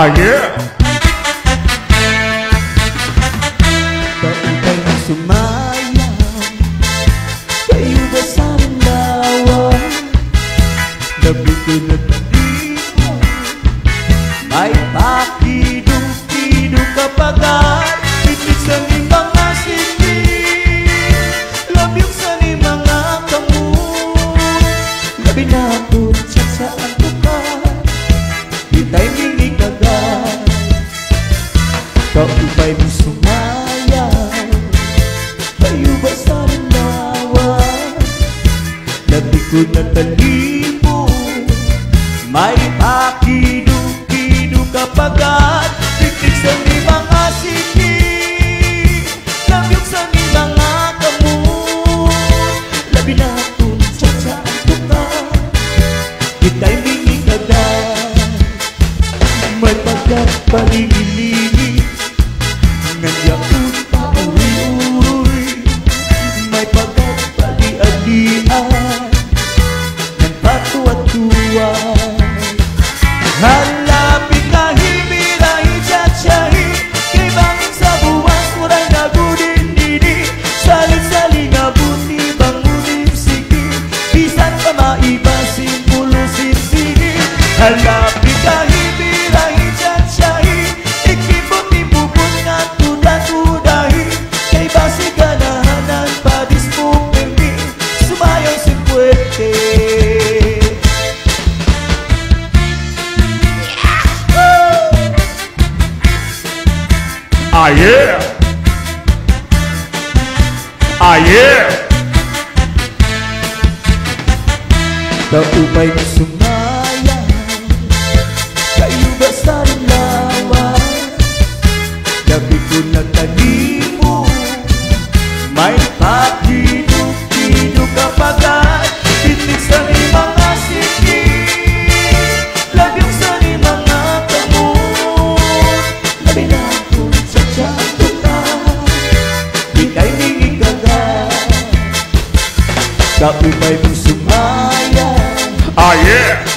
Ah, yeah! Kaupay mo sumayang, kayo ba sa lawa? Labi ko na talipo, may pakido-kido kapagat, itig sa ni mga sindi, labi sa ni mga kamot, labi na po sa antukan, itay mini kagat. Kaupay mo sumayang, kayo ba sa lawa? Labi ko na talipo, may pakido-kido kapagat, titig sa ni mga siki, labi sa ni mga kamot, labi na po sa antukan, itay mini kagat. May pagkapaligiligi, nandiyaot pa uri-uri, may pagkapali-alian, ng patuwa-tuway. Halapi kahibirahi tsatsyahi, kay bangin sa buwas muray na gudin-dini, salit-sali nga buti bangunin sige, bisan pa maibasin pulusin sige. Halapi kahibirahi tsatsyahi, ikibot-ibubot nga tuda-tudahi, kay basi ganahanan padis mo permi, sumayaw si puwete. Ah, yeah! Ah, yeah! Kaupay mo sumayang, kayo ba sa lawa? Labi ko na talipo, may pakido-kido kapagat, titig sa ni mga siki, labi sa ni mga kamot, labi na po sa tiyatukan, ikay ningi kagat. Kaupay mo sumayang, Ah, yeah!